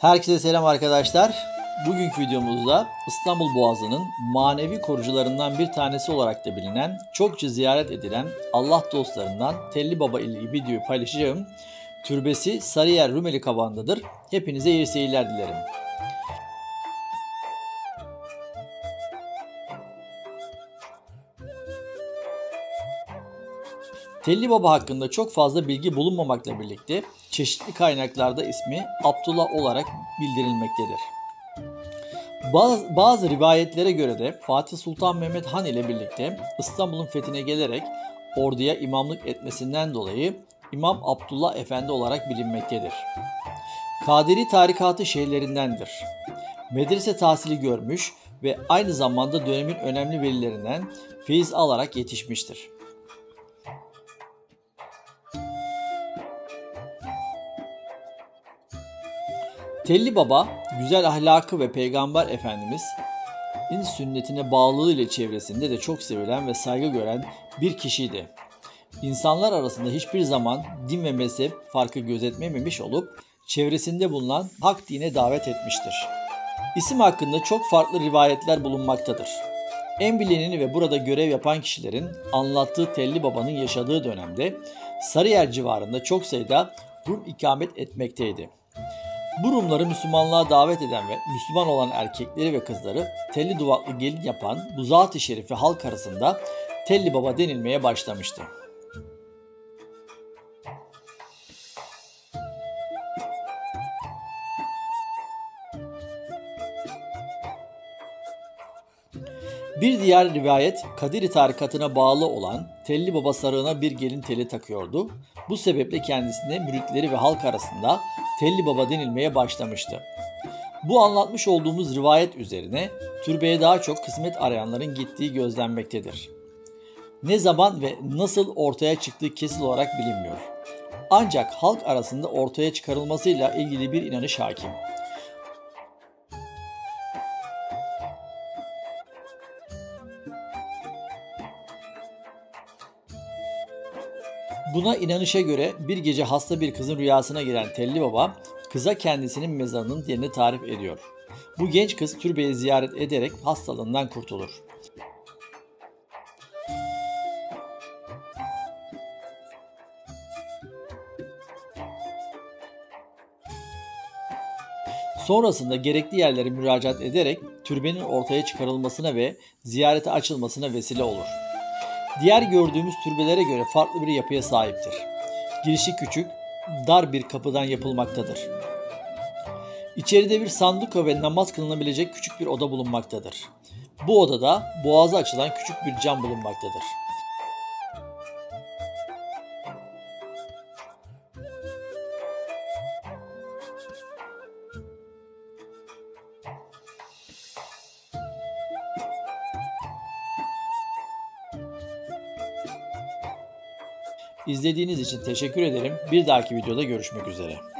Herkese selam arkadaşlar. Bugünkü videomuzda İstanbul Boğazı'nın manevi korucularından bir tanesi olarak da bilinen, çokça ziyaret edilen Allah dostlarından Telli Baba ile ilgili videoyu paylaşacağım. Türbesi Sarıyer Rumeli Kavağı'ndadır. Hepinize iyi seyirler dilerim. Telli Baba hakkında çok fazla bilgi bulunmamakla birlikte çeşitli kaynaklarda ismi Abdullah olarak bildirilmektedir. Bazı rivayetlere göre de Fatih Sultan Mehmet Han ile birlikte İstanbul'un fethine gelerek orduya imamlık etmesinden dolayı İmam Abdullah Efendi olarak bilinmektedir. Kadiri tarikatı şeyhlerindendir. Medrese tahsili görmüş ve aynı zamanda dönemin önemli velilerinden feyiz alarak yetişmiştir. Telli Baba, güzel ahlakı ve Peygamber Efendimiz'in sünnetine bağlılığı ile çevresinde de çok sevilen ve saygı gören bir kişiydi. İnsanlar arasında hiçbir zaman din ve mezhep farkı gözetmemiş olup çevresinde bulunan hak dine davet etmiştir. İsim hakkında çok farklı rivayetler bulunmaktadır. En bilineni ve burada görev yapan kişilerin anlattığı Telli Baba'nın yaşadığı dönemde Sarıyer civarında çok sayıda Rum ikamet etmekteydi. Bu Rumları Müslümanlığa davet eden ve Müslüman olan erkekleri ve kızları telli duvaklı gelin yapan bu zat-ı şerifi halk arasında Telli Baba denilmeye başlamıştı. Bir diğer rivayet Kadiri tarikatına bağlı olan Telli Baba sarığına bir gelin teli takıyordu. Bu sebeple kendisine müritleri ve halk arasında Telli Baba denilmeye başlamıştı. Bu anlatmış olduğumuz rivayet üzerine türbeye daha çok kısmet arayanların gittiği gözlenmektedir. Ne zaman ve nasıl ortaya çıktığı kesin olarak bilinmiyor. Ancak halk arasında ortaya çıkarılmasıyla ilgili bir inanış hakim. Buna inanışa göre bir gece hasta bir kızın rüyasına giren Telli Baba, kıza kendisinin mezarının yerini tarif ediyor. Bu genç kız türbeyi ziyaret ederek hastalığından kurtulur. Sonrasında gerekli yerlere müracaat ederek türbenin ortaya çıkarılmasına ve ziyarete açılmasına vesile olur. Diğer gördüğümüz türbelere göre farklı bir yapıya sahiptir. Girişi küçük, dar bir kapıdan yapılmaktadır. İçeride bir sanduka ve namaz kılınabilecek küçük bir oda bulunmaktadır. Bu odada boğaza açılan küçük bir cam bulunmaktadır. İzlediğiniz için teşekkür ederim. Bir dahaki videoda görüşmek üzere.